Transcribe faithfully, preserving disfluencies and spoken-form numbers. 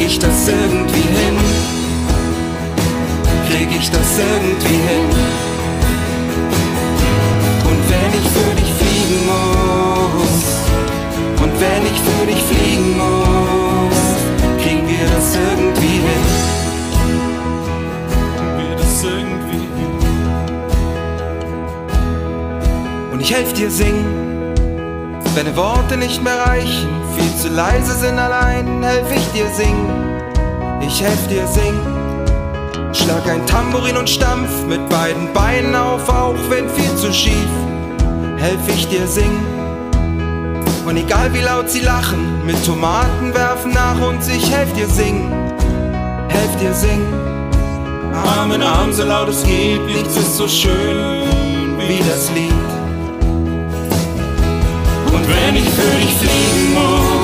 ich das irgendwie hin? Krieg ich das irgendwie hin? Und wenn ich für dich fliegen muss, und wenn ich für dich fliegen muss, kriegen wir das irgendwie hin? Kriegen wir das irgendwie hin? Und ich helf dir singen, wenn die Worte nicht mehr reichen, viel zu leise sind allein, helf ich dir singen. Ich helf dir singen. Schlag ein Tambourin und stampf mit beiden Beinen auf, auch wenn viel zu schief, helf ich dir singen. Und egal wie laut sie lachen, mit Tomaten werfen nach uns, ich helf dir singen, helf dir singen. Arm in Arm, so laut es geht, nichts ist so schön wie das Lied. Und wenn ich für dich fliegen muss,